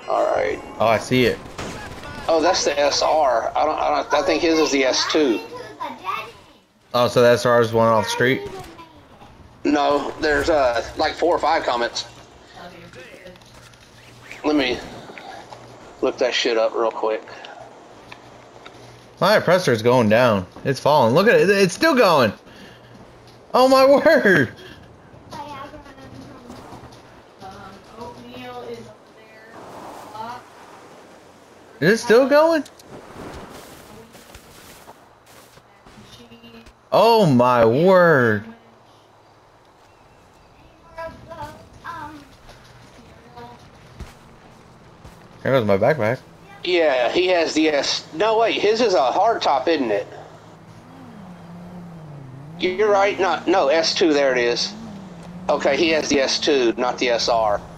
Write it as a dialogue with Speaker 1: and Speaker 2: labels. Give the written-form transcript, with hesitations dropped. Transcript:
Speaker 1: All right.
Speaker 2: Oh, I see it.
Speaker 1: Oh, that's the SR. I think his is the S2.
Speaker 2: Oh, so the SR is one off the street?
Speaker 1: No, there's like 4 or 5 comments. Let me look that shit up real quick.
Speaker 2: My oppressor is going down. It's falling. Look at it. It's still going. Oh my word.
Speaker 3: Oatmeal is over there.
Speaker 2: Is it still going? Oh my word. There goes my backpack.
Speaker 1: Yeah, he has the S. No, wait, his is a hard top, isn't it? You're right. No, S2. There it is. Okay, he has the S2, not the SR.